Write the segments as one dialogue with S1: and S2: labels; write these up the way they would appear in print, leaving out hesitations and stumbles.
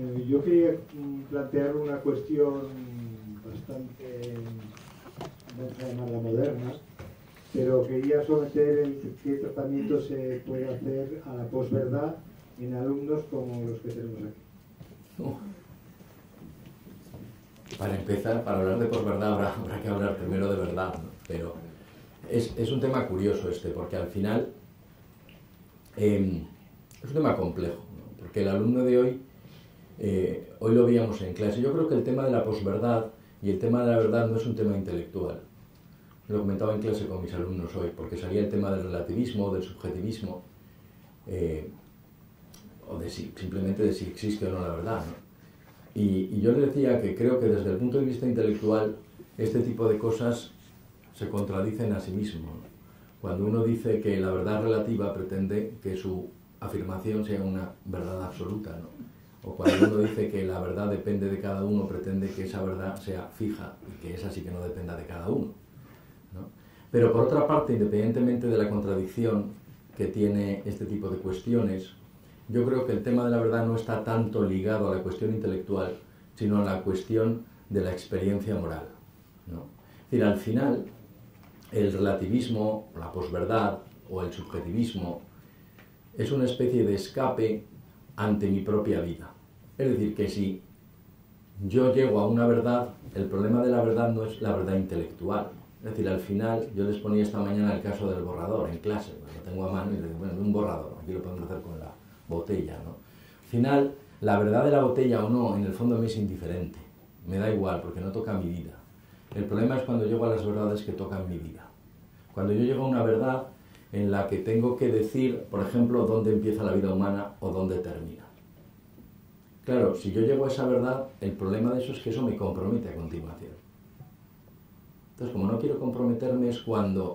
S1: Yo quería plantear una cuestión bastante, vamos a llamarla moderna, pero quería someter el qué tratamiento se puede hacer a la posverdad en alumnos como los que tenemos aquí.
S2: Para empezar, para hablar de posverdad habrá que hablar primero de verdad, ¿no? Pero es un tema curioso este, porque al final es un tema complejo, ¿no? Porque el alumno de hoy lo veíamos en clase. Yo creo que el tema de la posverdad y el tema de la verdad no es un tema intelectual. Lo comentaba en clase con mis alumnos hoy, porque salía el tema del relativismo, del subjetivismo, o de simplemente de si existe o no la verdad, ¿no? Y yo les decía que creo que desde el punto de vista intelectual este tipo de cosas se contradicen a sí mismo, ¿no? Cuando uno dice que la verdad relativa pretende que su afirmación sea una verdad absoluta, ¿no? O cuando uno dice que la verdad depende de cada uno, pretende que esa verdad sea fija y que esa sí que no dependa de cada uno, ¿no? Pero por otra parte, independientemente de la contradicción que tiene este tipo de cuestiones, yo creo que el tema de la verdad no está tanto ligado a la cuestión intelectual, sino a la cuestión de la experiencia moral, ¿no? Es decir, al final, el relativismo, la posverdad o el subjetivismo es una especie de escape ante mi propia vida. Es decir, que si yo llego a una verdad, el problema de la verdad no es la verdad intelectual. Es decir, al final, yo les ponía esta mañana el caso del borrador en clase, pues lo tengo a mano y les digo, bueno, un borrador, aquí lo podemos hacer con la botella, ¿no? Al final, la verdad de la botella o no, en el fondo me es indiferente, me da igual, porque no toca mi vida. El problema es cuando llego a las verdades que tocan mi vida. Cuando yo llego a una verdad en la que tengo que decir, por ejemplo, dónde empieza la vida humana o dónde termina. Claro, si yo llego a esa verdad, el problema de eso es que eso me compromete a continuación. Entonces, como no quiero comprometerme, es cuando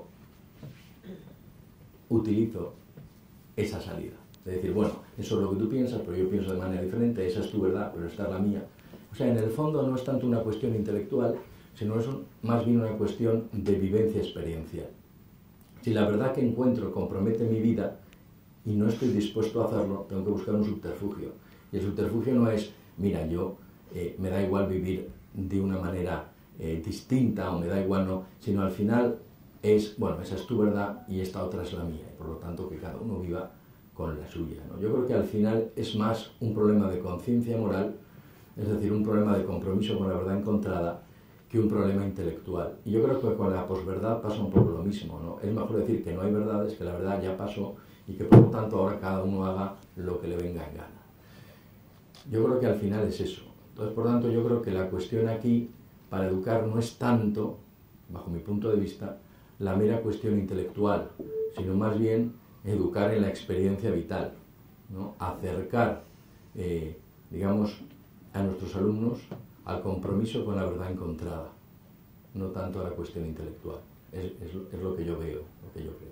S2: utilizo esa salida. De decir, bueno, eso es lo que tú piensas, pero yo pienso de manera diferente, esa es tu verdad, pero esta es la mía. O sea, en el fondo no es tanto una cuestión intelectual, sino es más bien una cuestión de vivencia experiencial. Si la verdad que encuentro compromete mi vida y no estoy dispuesto a hacerlo, tengo que buscar un subterfugio. Y el subterfugio no es, mira, yo me da igual vivir de una manera distinta o me da igual no, sino al final es, bueno, esa es tu verdad y esta otra es la mía. Y por lo tanto que cada uno viva con la suya, ¿no? Yo creo que al final es más un problema de conciencia moral, es decir, un problema de compromiso con la verdad encontrada, que un problema intelectual. Y yo creo que con la posverdad pasa un poco lo mismo, ¿no? Es mejor decir que no hay verdades, que la verdad ya pasó y que por lo tanto ahora cada uno haga lo que le venga en gana. Yo creo que al final es eso. Entonces, por tanto, yo creo que la cuestión aquí para educar no es tanto, bajo mi punto de vista, la mera cuestión intelectual, sino más bien educar en la experiencia vital, ¿no? Acercar, digamos, a nuestros alumnos al compromiso con la verdad encontrada, no tanto a la cuestión intelectual. Es lo que yo veo, lo que yo creo.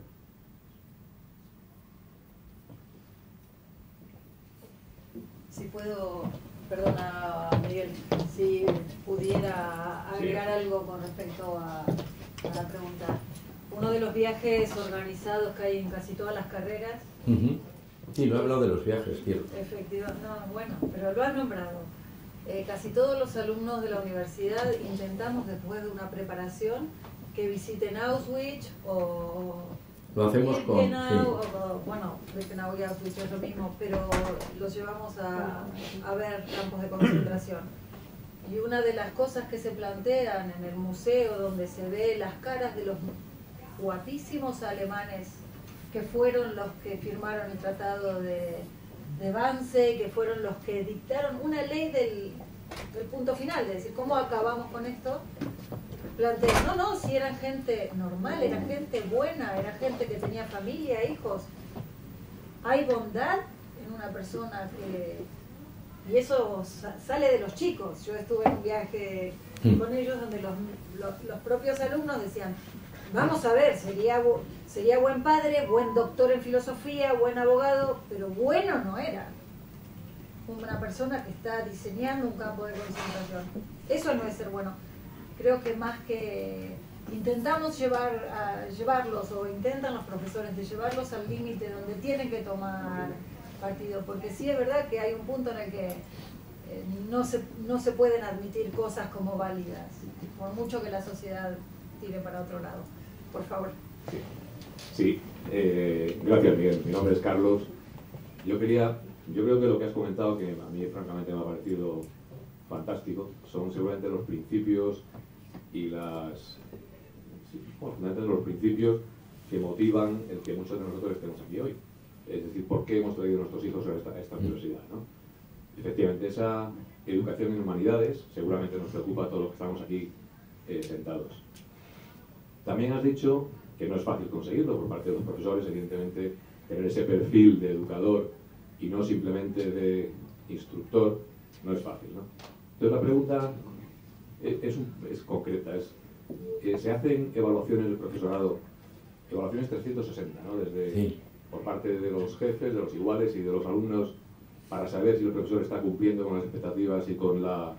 S3: Si puedo, perdona Miguel, si pudiera agregar algo con respecto a la pregunta. Uno de los viajes organizados que hay en casi todas las carreras.
S2: Sí, lo he hablado de los viajes, cierto.
S3: Efectivamente, no, bueno, pero lo has nombrado. Casi todos los alumnos de la universidad intentamos, después de una preparación, que visiten Auschwitz o
S2: lo hacemos con...
S3: Birkenau, sí. Bueno, Birkenau y Auschwitz es lo mismo, pero los llevamos a ver campos de concentración. Y una de las cosas que se plantean en el museo, donde se ve las caras de los guapísimos alemanes que fueron los que firmaron el tratado de Wannsee, que fueron los que dictaron una ley del punto final, es decir, ¿cómo acabamos con esto? Plantean, no, si eran gente normal, era gente buena, era gente que tenía familia, hijos. Hay bondad en una persona que... Y eso sale de los chicos. Yo estuve en un viaje con ellos donde los propios alumnos decían, vamos a ver, sería buen padre, buen doctor en filosofía, buen abogado, pero bueno no era. Una persona que está diseñando un campo de concentración. Eso no es ser bueno. Creo que más que intentamos llevarlos, o intentan los profesores de llevarlos al límite donde tienen que tomar partido, porque sí es verdad que hay un punto en el que no se pueden admitir cosas como válidas, por mucho que la sociedad tire para otro lado. Por favor.
S4: Sí, gracias Miguel. Mi nombre es Carlos. Yo creo que lo que has comentado, que a mí francamente me ha parecido fantástico, son seguramente los principios y fundamentalmente los principios que motivan el que muchos de nosotros estemos aquí hoy. Es decir, ¿por qué hemos traído a nuestros hijos a esta universidad, ¿no? Efectivamente, esa educación en humanidades seguramente nos preocupa a todos los que estamos aquí sentados. También has dicho que no es fácil conseguirlo por parte de los profesores, evidentemente, tener ese perfil de educador y no simplemente de instructor, no es fácil, ¿no? Entonces la pregunta es concreta, se hacen evaluaciones del profesorado, evaluaciones 360, ¿no?
S2: Sí.
S4: Por parte de los jefes, de los iguales y de los alumnos, para saber si el profesor está cumpliendo con las expectativas y con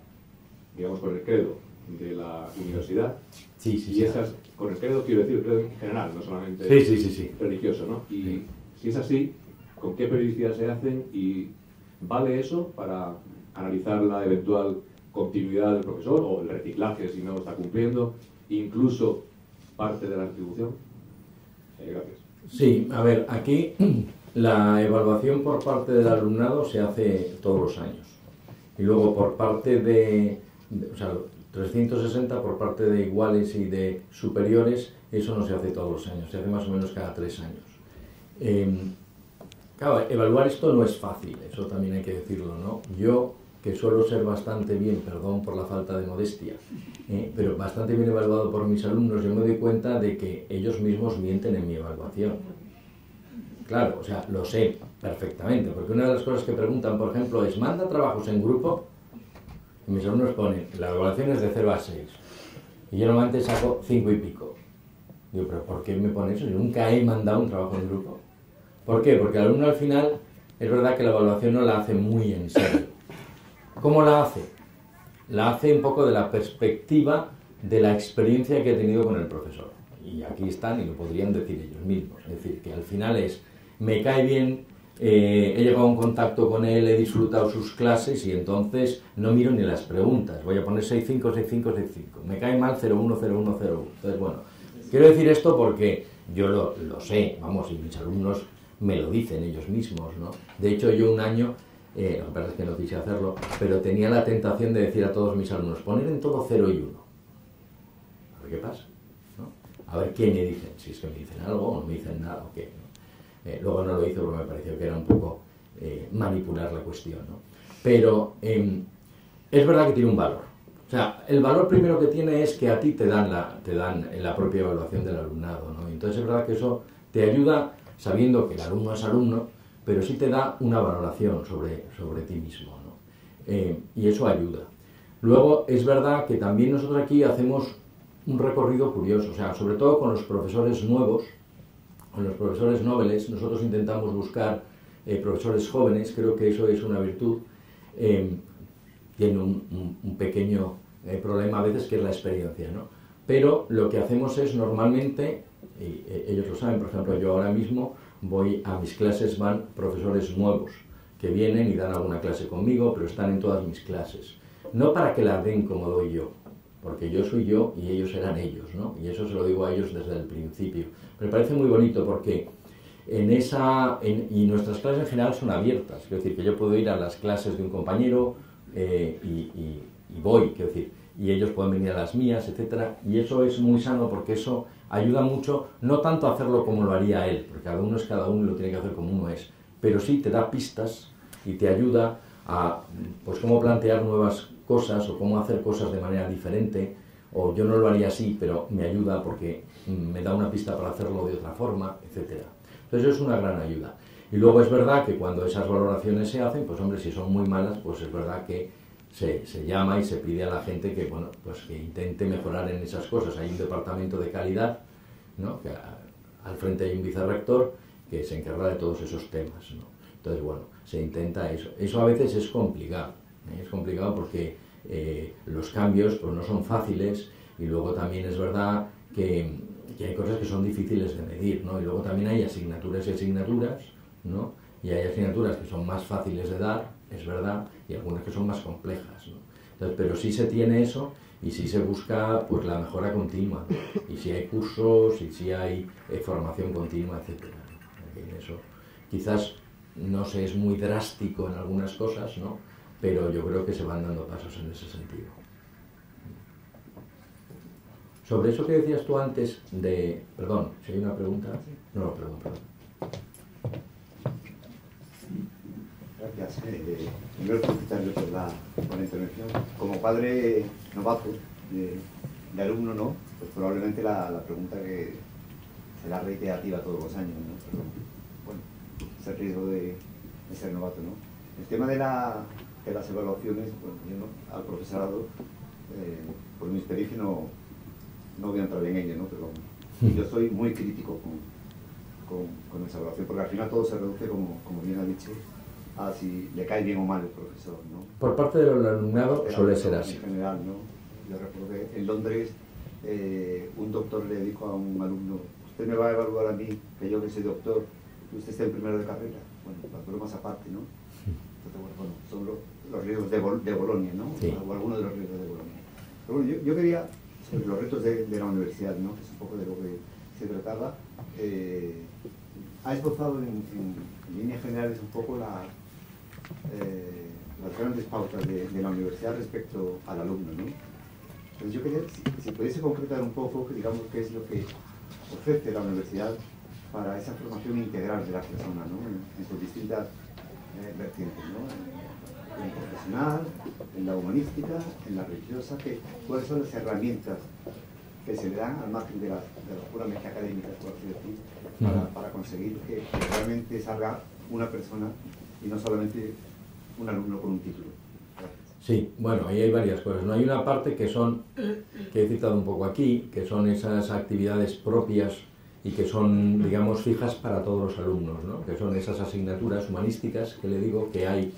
S4: con el credo de la universidad.
S2: Sí, sí,
S4: y
S2: sí.
S4: esas, con el credo quiero decir el credo en general, no solamente
S2: Sí.
S4: religioso, ¿no? Y
S2: Sí.
S4: si es así, ¿con qué periodicidad se hacen? ¿Y vale eso para analizar la eventual continuidad del profesor o el reciclaje si no está cumpliendo, incluso parte de la retribución? Gracias.
S2: Sí, a ver, aquí la evaluación por parte del alumnado se hace todos los años. Y luego por parte o sea, 360 por parte de iguales y de superiores, eso no se hace todos los años, se hace más o menos cada 3 años. Claro, evaluar esto no es fácil, eso también hay que decirlo, ¿no? Yo, que suelo ser bastante bien, perdón por la falta de modestia, pero bastante bien evaluado por mis alumnos, yo me doy cuenta de que ellos mismos mienten en mi evaluación. Claro, o sea, lo sé perfectamente, porque una de las cosas que preguntan, por ejemplo, es ¿manda trabajos en grupo? Y mis alumnos ponen, la evaluación es de 0 a 6, y yo normalmente saco 5 y pico. Digo, ¿pero por qué me pone eso? Yo nunca he mandado un trabajo en grupo. ¿Por qué? Porque el alumno al final, es verdad que la evaluación no la hace muy en serio. ¿Cómo la hace? La hace un poco de la perspectiva de la experiencia que he tenido con el profesor. Y aquí están, y lo podrían decir ellos mismos. Es decir, que al final me cae bien, he llegado a un contacto con él, he disfrutado sus clases y entonces no miro ni las preguntas. Voy a poner 6.5, 6.5, 6.5. Me cae mal 0.1, 0.1, 0.1. Entonces, bueno, quiero decir esto porque yo lo sé, vamos, y mis alumnos me lo dicen ellos mismos, ¿no? De hecho, yo un año, lo que pasa es que no quise hacerlo, pero tenía la tentación de decir a todos mis alumnos, poner en todo 0 y 1. A ver qué pasa, ¿no? A ver qué me dicen, si es que me dicen algo o no me dicen nada o qué, ¿no? Luego no lo hice porque me pareció que era un poco manipular la cuestión, ¿no? Pero es verdad que tiene un valor. O sea, el valor primero que tiene es que a ti te dan la propia evaluación del alumnado, ¿no? Entonces es verdad que eso te ayuda sabiendo que el alumno es alumno, pero sí te da una valoración sobre ti mismo, ¿no? Y eso ayuda. Luego, es verdad que también nosotros aquí hacemos un recorrido curioso, o sea, sobre todo con los profesores nuevos, con los profesores noveles, nosotros intentamos buscar profesores jóvenes, creo que eso es una virtud. Tiene un pequeño problema a veces que es la experiencia, ¿no? Pero lo que hacemos es normalmente, y ellos lo saben, por ejemplo, yo ahora mismo voy a mis clases, van profesores nuevos que vienen y dan alguna clase conmigo, pero están en todas mis clases. No para que la den como doy yo, porque yo soy yo y ellos eran ellos, ¿no? Y eso se lo digo a ellos desde el principio. Me parece muy bonito porque y nuestras clases en general son abiertas, quiero decir que yo puedo ir a las clases de un compañero y voy, quiero decir, y ellos pueden venir a las mías, etcétera, y eso es muy sano porque eso ayuda mucho, no tanto a hacerlo como lo haría él, porque cada uno es cada uno y lo tiene que hacer como uno es, pero sí te da pistas y te ayuda a, pues, cómo plantear nuevas cosas o cómo hacer cosas de manera diferente, o yo no lo haría así, pero me ayuda porque me da una pista para hacerlo de otra forma, etcétera. Entonces eso es una gran ayuda. Y luego es verdad que cuando esas valoraciones se hacen, pues hombre, si son muy malas, pues es verdad que se llama y se pide a la gente que, bueno, pues que intente mejorar en esas cosas. Hay un departamento de calidad, ¿no? Que al frente hay un vicerrector que se encarga de todos esos temas, ¿no? Entonces, bueno, se intenta eso. Eso a veces es complicado, ¿eh? Es complicado porque los cambios pues no son fáciles y luego también es verdad que hay cosas que son difíciles de medir, ¿no? Y luego también hay asignaturas y asignaturas, ¿no? Y hay asignaturas que son más fáciles de dar es verdad, y algunas que son más complejas, ¿no? Entonces, pero sí se tiene eso y sí se busca pues la mejora continua, ¿no? Y si hay cursos, y si hay formación continua, etcétera, ¿no? En eso quizás no se es muy drástico en algunas cosas, ¿no? Pero yo creo que se van dando pasos en ese sentido. Sobre eso que decías tú antes de... Perdón, si hay una pregunta... No, perdón.
S5: Gracias. Primero felicitarle por la intervención. Como padre novato de alumno, ¿no? Pues probablemente la pregunta que será reiterativa todos los años, ¿no? Pero bueno, es el riesgo de ser novato, ¿no? El tema de las evaluaciones, bueno, yo no, al profesorado, por mi experiencia no voy a entrar en ello, ¿no? Pero yo soy muy crítico con esa evaluación, porque al final todo se reduce, como bien ha dicho, a si le cae bien o mal el profesor, ¿no?
S2: Por parte del alumnado suele ser así.
S5: En general, ¿no? Yo recuerdo que en Londres un doctor le dijo a un alumno: usted me va a evaluar a mí, que yo que soy doctor, que usted esté en primero de carrera. Bueno, las bromas aparte, ¿no? Entonces, bueno, son los riesgos de Bolonia, ¿no?
S2: Sí.
S5: O algunos de los riesgos de Bolonia. Pero bueno, yo quería, sobre los retos de la universidad, ¿no? Que es un poco de lo que se trataba, ha esbozado en líneas generales un poco las grandes pautas de la universidad respecto al alumno, ¿no? Entonces yo quería, si pudiese concretar un poco, digamos, qué es lo que ofrece la universidad para esa formación integral de la persona, ¿no? En sus distintas vertientes, ¿no? En profesional, en la humanística, en la religiosa, cuáles son las herramientas que se le dan al margen de las puramente académicas, por así decir, para conseguir que realmente salga una persona y no solamente un alumno con un título. Gracias.
S2: Sí, bueno, ahí hay varias cosas, ¿no? Hay una parte que he citado un poco aquí, que son esas actividades propias y que son, digamos, fijas para todos los alumnos, ¿no? Que son esas asignaturas humanísticas que le digo que hay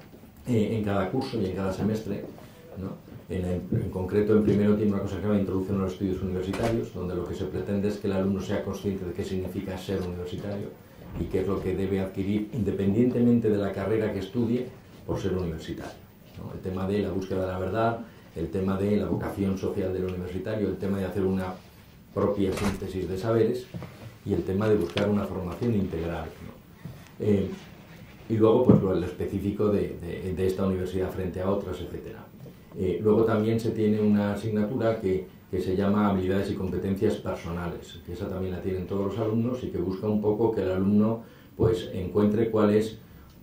S2: en cada curso y en cada semestre, ¿no? En concreto, en primero tiene una cosa que se llama Introducción a los Estudios Universitarios, donde lo que se pretende es que el alumno sea consciente de qué significa ser universitario y qué es lo que debe adquirir independientemente de la carrera que estudie por ser universitario, ¿no? El tema de la búsqueda de la verdad, el tema de la vocación social del universitario, el tema de hacer una propia síntesis de saberes y el tema de buscar una formación integral, ¿no? Y luego pues lo específico de esta universidad frente a otras, etc. Luego también se tiene una asignatura que se llama Habilidades y Competencias Personales, que esa también la tienen todos los alumnos y que busca un poco que el alumno pues encuentre cuáles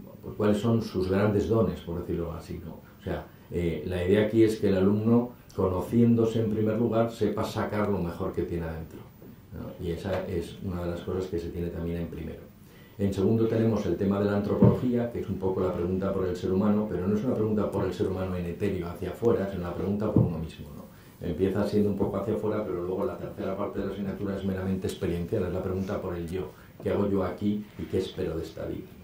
S2: son sus grandes dones, por decirlo así, ¿no? O sea, la idea aquí es que el alumno, conociéndose en primer lugar, sepa sacar lo mejor que tiene adentro, ¿no? Y esa es una de las cosas que se tiene también en primero. En segundo tenemos el tema de la antropología, que es un poco la pregunta por el ser humano, pero no es una pregunta por el ser humano en etéreo hacia afuera, es una pregunta por uno mismo, ¿no? Empieza siendo un poco hacia afuera, pero luego la tercera parte de la asignatura es meramente experiencial, es la pregunta por el yo, qué hago yo aquí y qué espero de esta vida.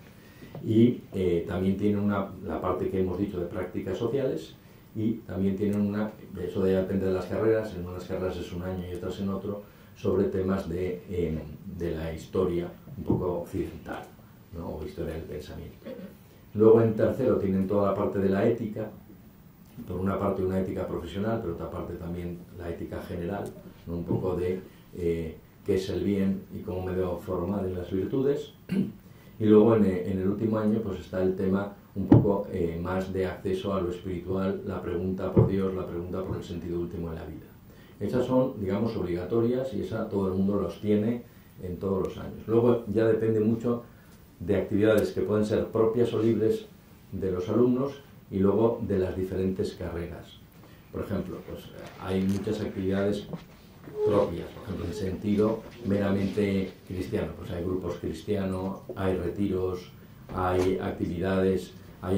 S2: Y también tiene la parte que hemos dicho de prácticas sociales, y también tienen eso depende de las carreras, en unas carreras es un año y otras en otro, sobre temas de la historia un poco occidental, ¿no? O historia del pensamiento. Luego en tercero tienen toda la parte de la ética, por una parte una ética profesional, pero otra parte también la ética general, ¿no? Un poco de qué es el bien y cómo me debo formar en las virtudes. Y luego en el último año pues está el tema un poco más de acceso a lo espiritual, la pregunta por Dios, la pregunta por el sentido último de la vida. Esas son, digamos, obligatorias y esa todo el mundo los tiene en todos los años. Luego ya depende mucho de actividades que pueden ser propias o libres de los alumnos y luego de las diferentes carreras. Por ejemplo, pues hay muchas actividades propias, por ejemplo, en sentido meramente cristiano, pues hay grupos cristianos, hay retiros, hay actividades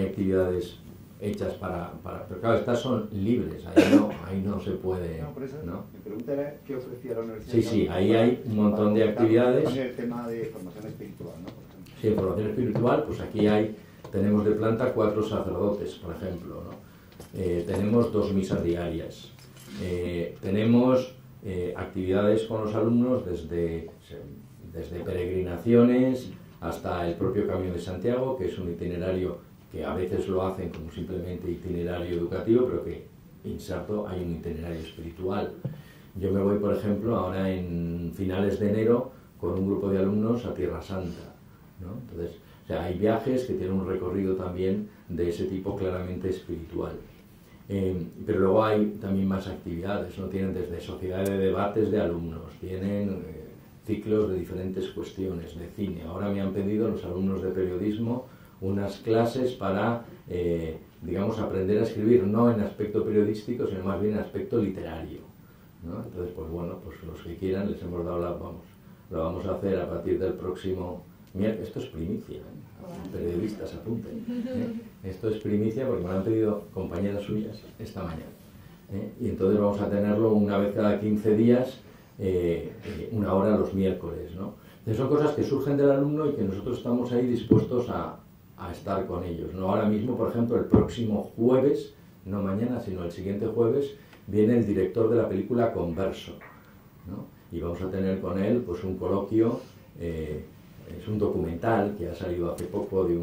S2: hechas pero claro, estas son libres, ahí no se puede,
S5: No, por eso,
S2: ¿no?
S5: Mi pregunta era qué ofrecía la universidad.
S2: Sí, ahí hay un montón de actividades.
S5: También el tema de formación espiritual, ¿no? Por ejemplo.
S2: Sí, en formación espiritual, pues aquí tenemos de planta 4 sacerdotes, por ejemplo, ¿no? Tenemos 2 misas diarias, tenemos actividades con los alumnos desde peregrinaciones hasta el propio Camino de Santiago, que es un itinerario que a veces lo hacen como simplemente itinerario educativo, pero que inserto hay un itinerario espiritual. Yo me voy, por ejemplo, ahora en finales de enero con un grupo de alumnos a Tierra Santa, ¿no? Entonces, o sea, hay viajes que tienen un recorrido también de ese tipo claramente espiritual. Pero luego hay también más actividades, ¿no? Tienen desde sociedades de debates de alumnos, tienen ciclos de diferentes cuestiones, de cine. Ahora me han pedido los alumnos de periodismo unas clases para, digamos, aprender a escribir, no en aspecto periodístico, sino más bien en aspecto literario, ¿no? Entonces, pues bueno, pues los que quieran les hemos dado lo vamos a hacer a partir del próximo miércoles. Esto es primicia, ¿eh? Periodistas, apunten, ¿eh? Esto es primicia porque me lo han pedido compañeras suyas esta mañana, ¿eh? Y entonces vamos a tenerlo una vez cada 15 días, una hora los miércoles, ¿no? Entonces son cosas que surgen del alumno y que nosotros estamos ahí dispuestos a estar con ellos, ¿no? Ahora mismo, por ejemplo, el próximo jueves, no mañana, sino el siguiente jueves, viene el director de la película Converso, ¿no? Y vamos a tener con él pues un coloquio. Es un documental que ha salido hace poco de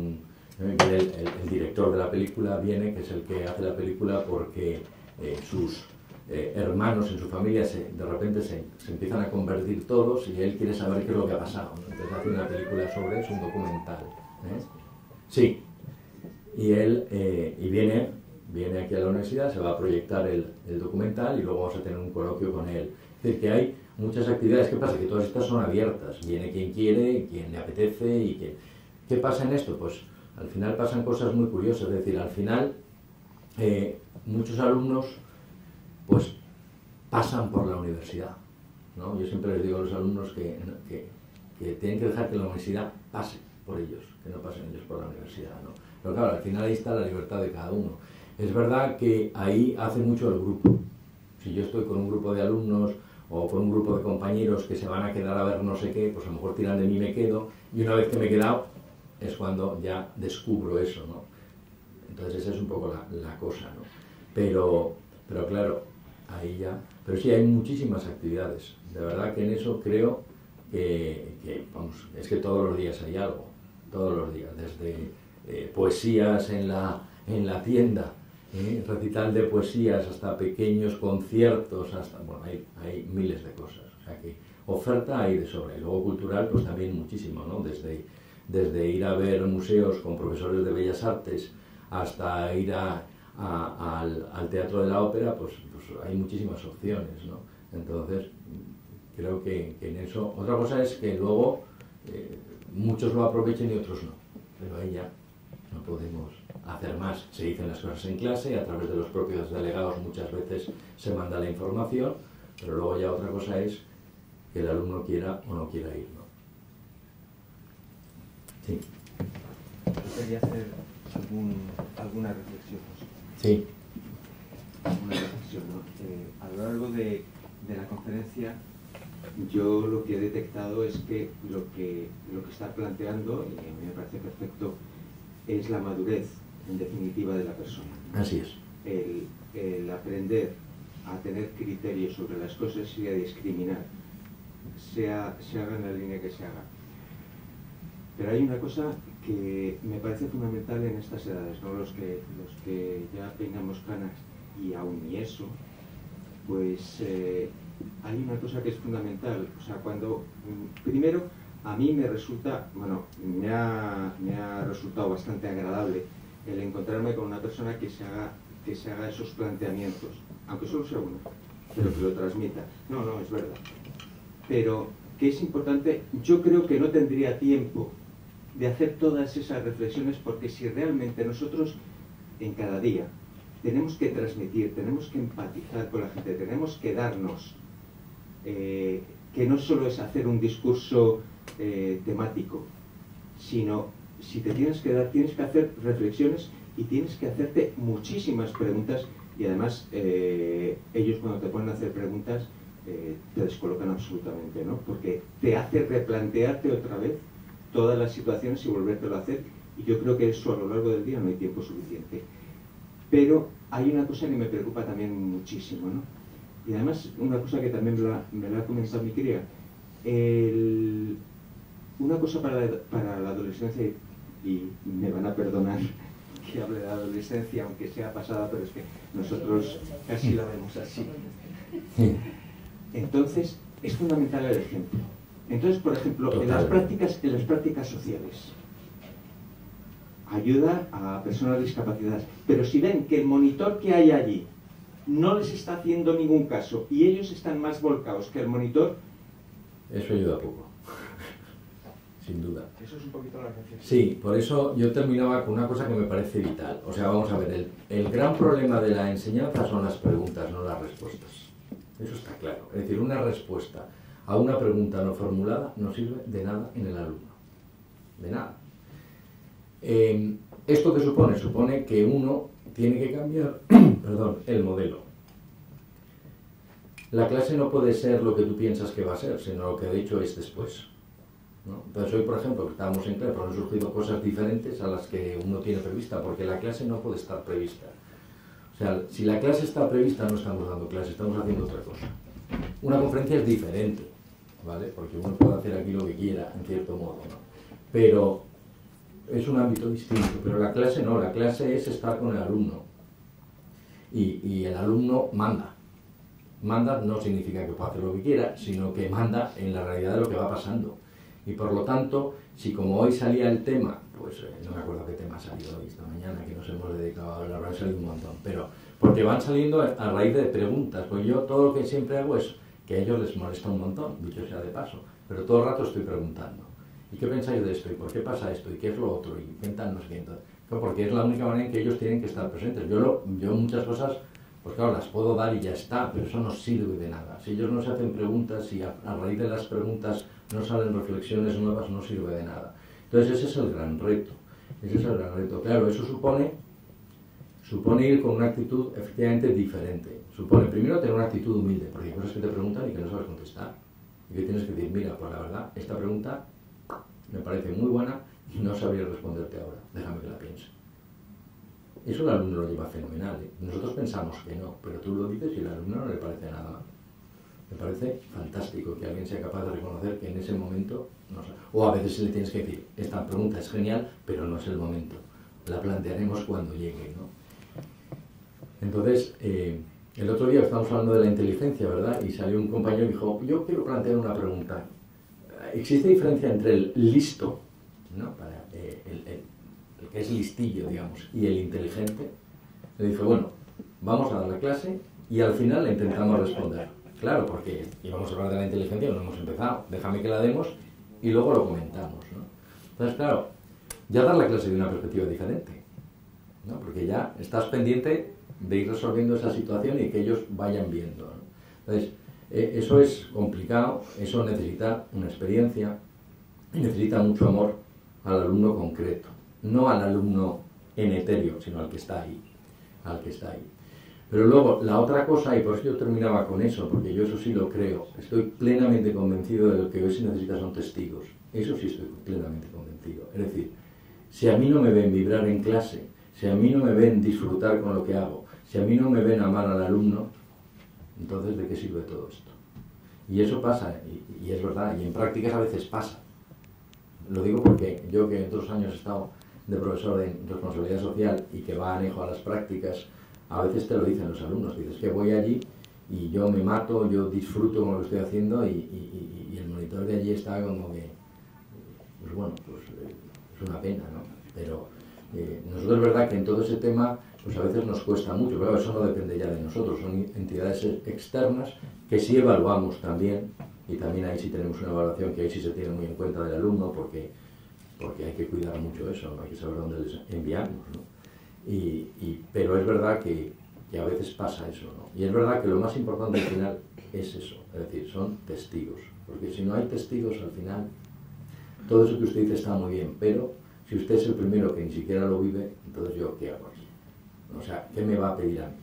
S2: el director de la película viene, que es el que hace la película porque sus hermanos en su familia de repente se empiezan a convertir todos y él quiere saber qué es lo que ha pasado, ¿no? Entonces hace una película sobre eso, un documental, ¿eh? Sí, y él viene aquí a la universidad, se va a proyectar el documental y luego vamos a tener un coloquio con él. Es decir, que hay muchas actividades. ¿Qué pasa? Que todas estas son abiertas. Viene quien quiere, quien le apetece y quien... ¿Qué pasa en esto? Pues al final pasan cosas muy curiosas. Es decir, al final muchos alumnos pues pasan por la universidad, ¿no? Yo siempre les digo a los alumnos que tienen que dejar que la universidad pase por ellos, que no pasen ellos por la universidad, ¿no? Pero claro, al final ahí está la libertad de cada uno. Es verdad que ahí hace mucho el grupo. Si yo estoy con un grupo de alumnos o con un grupo de compañeros que se van a quedar a ver no sé qué, pues a lo mejor tiran de mí y me quedo, y una vez que me he quedado es cuando ya descubro eso, ¿no? Entonces esa es un poco la cosa, ¿no? Pero claro, ahí ya... Pero sí, hay muchísimas actividades. De verdad que en eso creo que vamos, es que todos los días hay algo, todos los días, desde poesías en la tienda, recital de poesías, hasta pequeños conciertos, hasta, bueno, hay miles de cosas. O sea que oferta hay de sobra. Y luego cultural, pues también muchísimo, ¿no? Desde ir a ver museos con profesores de Bellas Artes hasta ir al Teatro de la Ópera, pues hay muchísimas opciones, ¿no? Entonces, creo que en eso... Otra cosa es que luego muchos lo aprovechen y otros no. Pero ahí ya no podemos hacer más. Se dicen las cosas en clase y a través de los propios delegados muchas veces se manda la información, pero luego ya otra cosa es que el alumno quiera o no quiera ir, ¿no? Sí.
S6: Yo quería hacer alguna reflexión.
S2: Sí.
S6: Alguna reflexión, ¿no? A lo largo de la conferencia, yo lo que he detectado es que lo que está planteando, y a mí me parece perfecto, es la madurez, en definitiva, de la persona.
S2: Así es.
S6: El aprender a tener criterios sobre las cosas y a discriminar, se haga en la línea que se haga. Pero hay una cosa que me parece fundamental en estas edades, ¿no? Los que ya peinamos canas y aún ni eso, pues hay una cosa que es fundamental. O sea, cuando primero a mí me resulta, bueno, me ha resultado bastante agradable el encontrarme con una persona que se haga esos planteamientos, aunque solo sea uno, pero que lo transmita. No, es verdad. Pero que es importante, yo creo que no tendría tiempo de hacer todas esas reflexiones, porque si realmente nosotros en cada día tenemos que transmitir, tenemos que empatizar con la gente, tenemos que darnos, que no solo es hacer un discurso temático, sino si te tienes que dar, tienes que hacer reflexiones y tienes que hacerte muchísimas preguntas, y además ellos cuando te ponen a hacer preguntas te descolocan absolutamente, ¿no? Porque te hace replantearte otra vez todas las situaciones y volvértelo a hacer, y yo creo que eso a lo largo del día no hay tiempo suficiente. Pero hay una cosa que me preocupa también muchísimo, ¿no? Y además una cosa que también me la ha comentado mi cría, una cosa para la adolescencia, y me van a perdonar que hable de la adolescencia, aunque sea pasada, pero es que nosotros casi la vemos así. Entonces, es fundamental el ejemplo. Entonces, por ejemplo, en las prácticas sociales, ayuda a personas discapacitadas, pero si ven que el monitor que hay allí no les está haciendo ningún caso y ellos están más volcados que el monitor,
S2: eso ayuda poco, sin duda.
S6: Eso es un poquito la reflexión.
S2: Sí, por eso yo terminaba con una cosa que me parece vital. O sea, vamos a ver, el gran problema de la enseñanza son las preguntas, no las respuestas. Eso está claro. Es decir, una respuesta a una pregunta no formulada no sirve de nada en el alumno. De nada. ¿Esto qué supone? Supone que uno tiene que cambiar perdón, el modelo. La clase no puede ser lo que tú piensas que va a ser, sino lo que de hecho es después, ¿no? Entonces hoy, por ejemplo, que estábamos en clase, han surgido cosas diferentes a las que uno tiene prevista, porque la clase no puede estar prevista. O sea, si la clase está prevista, no estamos dando clase, estamos haciendo otra cosa. Una conferencia es diferente, ¿vale? Porque uno puede hacer aquí lo que quiera, en cierto modo, ¿no? Pero es un ámbito distinto, pero la clase no, la clase es estar con el alumno. Y el alumno manda. Manda no significa que pueda hacer lo que quiera, sino que manda en la realidad de lo que va pasando. Y por lo tanto, si como hoy salía el tema, pues no me acuerdo qué tema ha salido hoy, esta mañana, que nos hemos dedicado a hablar, habrán salido un montón, pero porque van saliendo a raíz de preguntas, pues yo todo lo que siempre hago es que a ellos les molesta un montón, dicho sea de paso, pero todo el rato estoy preguntando. ¿Y qué pensáis de esto? ¿Y por qué pasa esto? ¿Y qué es lo otro? ¿Y qué tal? No sé qué. Entonces, porque es la única manera en que ellos tienen que estar presentes. Yo muchas cosas, pues claro, las puedo dar y ya está, pero eso no sirve de nada. Si ellos no se hacen preguntas y a raíz de las preguntas no salen reflexiones nuevas, no sirve de nada. Entonces ese es el gran reto. Ese es el gran reto. Claro, eso supone ir con una actitud efectivamente diferente. Supone primero tener una actitud humilde, porque hay cosas que te preguntan y que no sabes contestar. Y que tienes que decir, mira, pues la verdad, esta pregunta me parece muy buena y no sabría responderte ahora, déjame que la piense. Eso el alumno lo lleva fenomenal, ¿eh? Nosotros pensamos que no, pero tú lo dices y al alumno no le parece nada mal. Me parece fantástico que alguien sea capaz de reconocer que en ese momento no sabe. O a veces le tienes que decir, esta pregunta es genial, pero no es el momento. La plantearemos cuando llegue, ¿no? Entonces, el otro día estábamos hablando de la inteligencia, ¿verdad? Y salió un compañero y dijo, yo quiero plantear una pregunta. ¿Existe diferencia entre el listo, ¿no? Para, el que es listillo, digamos, y el inteligente? Le dije, bueno, vamos a dar la clase y al final le intentamos responder. Claro, porque íbamos a hablar de la inteligencia y no hemos empezado. Déjame que la demos y luego lo comentamos, ¿no? Entonces, claro, ya dar la clase de una perspectiva diferente, ¿no? Porque ya estás pendiente de ir resolviendo esa situación y que ellos vayan viendo, ¿no? Entonces, eso es complicado, eso necesita una experiencia y necesita mucho amor al alumno concreto, no al alumno en etéreo, sino al que está ahí, Pero luego, la otra cosa, y por eso yo terminaba con eso, porque yo eso sí lo creo, estoy plenamente convencido de lo que hoy se necesita son testigos, eso sí estoy plenamente convencido. Es decir, si a mí no me ven vibrar en clase, si a mí no me ven disfrutar con lo que hago, si a mí no me ven amar al alumno, entonces, ¿de qué sirve todo esto? Y eso pasa, y es verdad, y en prácticas a veces pasa. Lo digo porque yo que en otros años he estado de profesor de responsabilidad social y que va anejo a las prácticas, a veces te lo dicen los alumnos, dices que voy allí y yo me mato, yo disfruto con lo que estoy haciendo y el monitor de allí está como que, pues bueno, pues es una pena, ¿no? Pero nosotros es verdad que en todo ese tema pues a veces nos cuesta mucho, pero eso no depende ya de nosotros, son entidades externas que sí evaluamos también, y también ahí sí tenemos una evaluación que ahí sí se tiene muy en cuenta del alumno, porque hay que cuidar mucho eso, ¿no? Hay que saber dónde les enviamos, ¿no? Pero es verdad que a veces pasa eso, ¿no? Y es verdad que lo más importante al final es eso, es decir, son testigos, porque si no hay testigos al final, todo eso que usted dice está muy bien, pero si usted es el primero que ni siquiera lo vive, entonces yo ¿qué hago aquí? O sea, ¿qué me va a pedir a mí?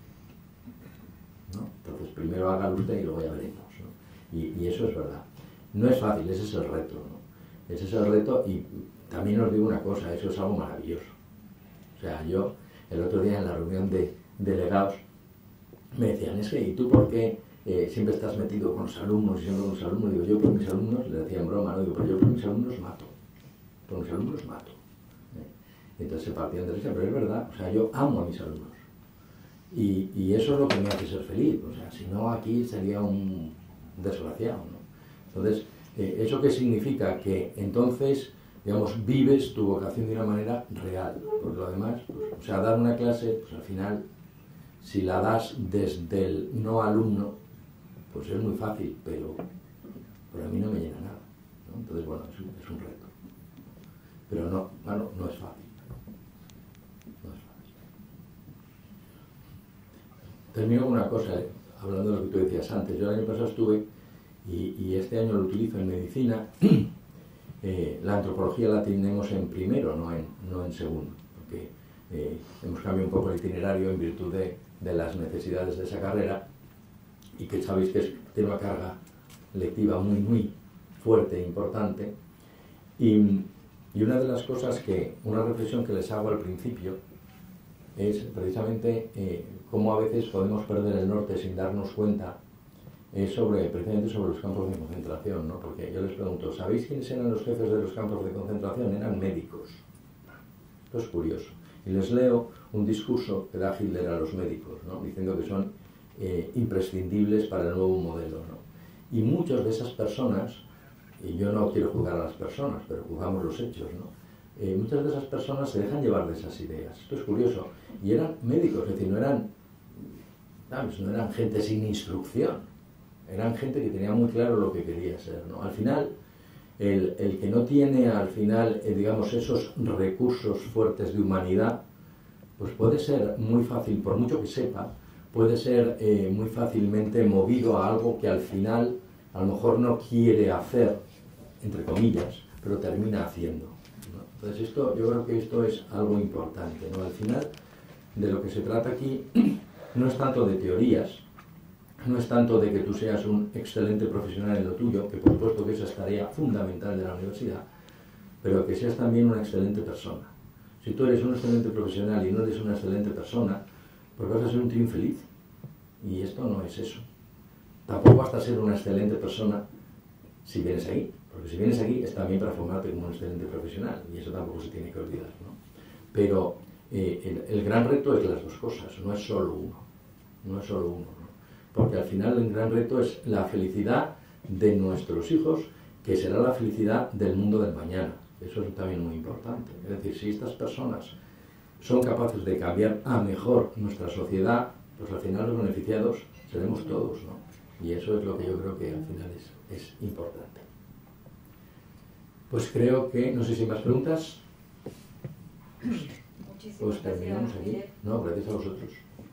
S2: ¿No? Entonces primero hágalo usted y luego ya veremos, ¿no? Y eso es verdad. No es fácil, ese es el reto, ¿no? Ese es el reto y también os digo una cosa, eso es algo maravilloso. O sea, yo el otro día en la reunión de delegados me decían, es que ¿y tú por qué siempre estás metido con los alumnos y siempre con los alumnos? Digo, yo por mis alumnos, le decía en broma, ¿no? Digo, pero yo por mis alumnos mato. Por mis alumnos mato. Entonces se partían de risa, pero es verdad, o sea, yo amo a mis alumnos. Y eso es lo que me hace ser feliz, o sea, si no aquí sería un desgraciado, ¿no? Entonces, ¿eso qué significa? Que entonces, digamos, vives tu vocación de una manera real, porque lo demás, pues, o sea, dar una clase, pues al final, si la das desde el no alumno, pues es muy fácil, pero a mí no me llena nada, ¿no? Entonces, bueno, es un reto. Pero no, bueno, no es fácil. No es fácil. Termino con una cosa, hablando de lo que tú decías antes. Yo el año pasado estuve, y este año lo utilizo en medicina, la antropología la tenemos en primero, no en segundo, porque hemos cambiado un poco el itinerario en virtud de las necesidades de esa carrera, y que sabéis que tiene una carga lectiva muy, muy fuerte e importante. Y una de las cosas una reflexión que les hago al principio es precisamente cómo a veces podemos perder el norte sin darnos cuenta, precisamente sobre los campos de concentración, ¿no? Porque yo les pregunto, ¿sabéis quiénes eran los jefes de los campos de concentración? Eran médicos. Esto es curioso. Y les leo un discurso que da Hitler a los médicos, ¿no? Diciendo que son imprescindibles para el nuevo modelo, ¿no? Y muchas de esas personas, y yo no quiero juzgar a las personas, pero juzgamos los hechos, ¿no? Muchas de esas personas se dejan llevar de esas ideas. Esto es curioso. Y eran médicos, es decir, no eran gente sin instrucción. Eran gente que tenía muy claro lo que quería ser, ¿no? Al final, el que no tiene, digamos, esos recursos fuertes de humanidad, pues puede ser muy fácil, por mucho que sepa, puede ser muy fácilmente movido a algo que al final a lo mejor no quiere hacer, entre comillas, pero termina haciendo, ¿no? Entonces yo creo que esto es algo importante, ¿no? Al final, de lo que se trata aquí no es tanto de teorías, no es tanto de que tú seas un excelente profesional en lo tuyo, que por supuesto que esa es tarea fundamental de la universidad, pero que seas también una excelente persona. Si tú eres un excelente profesional y no eres una excelente persona, pues vas a ser un tío infeliz. Y esto no es eso. Tampoco vas a ser una excelente persona si vienes aquí, porque si vienes aquí es también para formarte como un excelente profesional, y eso tampoco se tiene que olvidar, ¿no? Pero el gran reto es las dos cosas, no es solo uno, no es solo uno, ¿no? Porque al final el gran reto es la felicidad de nuestros hijos, que será la felicidad del mundo del mañana. Eso es también muy importante. Es decir, si estas personas son capaces de cambiar a mejor nuestra sociedad, pues al final los beneficiados seremos todos, ¿no? Y eso es lo que yo creo que al final es importante. Pues creo que, no sé si hay más preguntas. Pues terminamos aquí. No, gracias a vosotros.